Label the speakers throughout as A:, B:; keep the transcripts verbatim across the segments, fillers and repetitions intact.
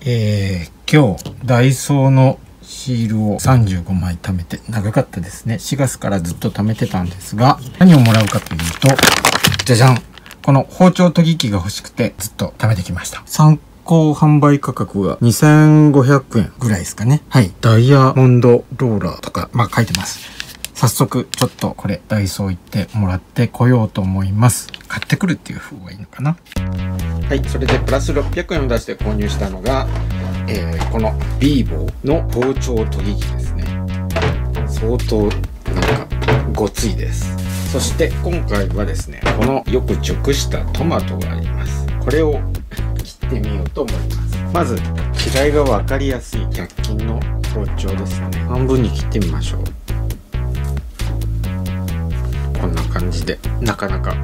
A: えー、今日ダイソーのシールをさんじゅうごまい貯めて、長かったですね。しがつからずっと貯めてたんですが、何をもらうかというと、じゃじゃん、この包丁研ぎ器が欲しくてずっと貯めてきました。参考販売価格がにせんごひゃくえんぐらいですかね。はい。ダイヤモンドローラーとか、まあ書いてます。早速ちょっとこれダイソー行ってもらってこようと思います。買ってくるっていう方がいいのかな。はい、それでプラスろっぴゃくえんを出して購入したのが、えー、このビーボーの包丁研ぎ器ですね。相当なんかごついです。そして今回はですね、このよく熟したトマトがあります。これを切ってみようと思います。まず違いが分かりやすいひゃく均の包丁ですね。半分に切ってみましょう。こんな感じで、なかなか。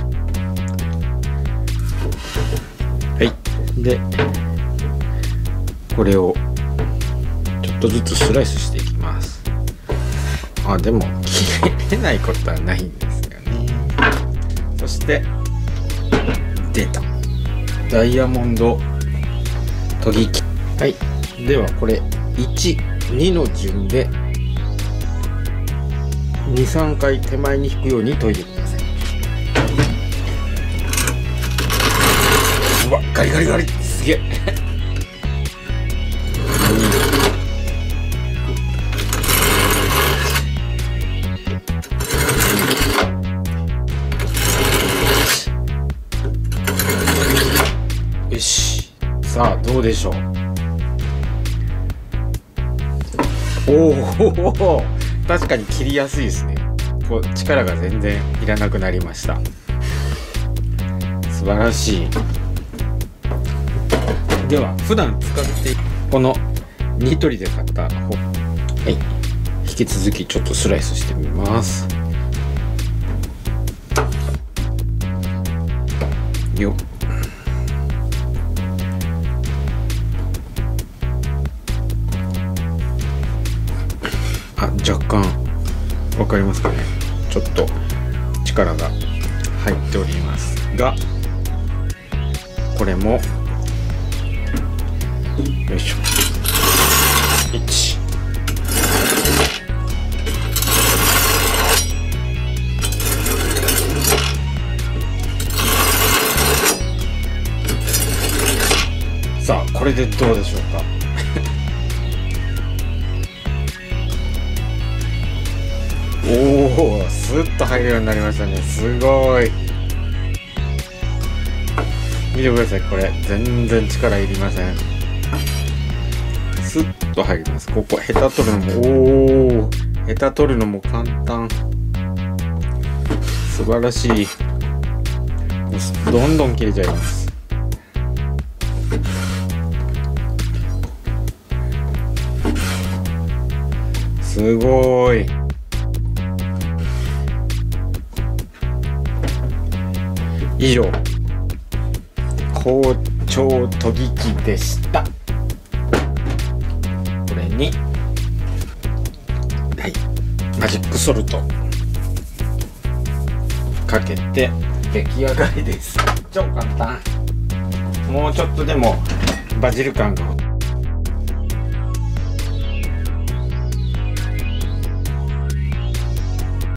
A: はい。で、これをちょっとずつスライスしていきます。あ、でも切れないことはないんですよね。そして出たダイヤモンド研ぎ器。はい。ではこれいち、にの順でに、さんかい手前に引くように研いでください。うわ、ガリガリガリ、すげえよし、さあどうでしょう。おお、確かに切りやすいですね。こう力が全然いらなくなりました。素晴らしい。では普段使ってこのニトリで買った方、はい、引き続きちょっとスライスしてみます。よっ。あ、若干わかりますかね。ちょっと力が入っておりますが、これもよいしょ。いち、さあこれでどうでしょうか。おお、スッと入るようになりましたね。すごい。見てください、これ全然力いりません。スッと入ります。ここヘタ取るのも、おお、ヘタ取るのも簡単。素晴らしい。どんどん切れちゃいます。すごい。以上、包丁研ぎ器でした。これに、はい、マジックソルトかけて出来上がりです。超簡単。もうちょっとでもバジル感が欲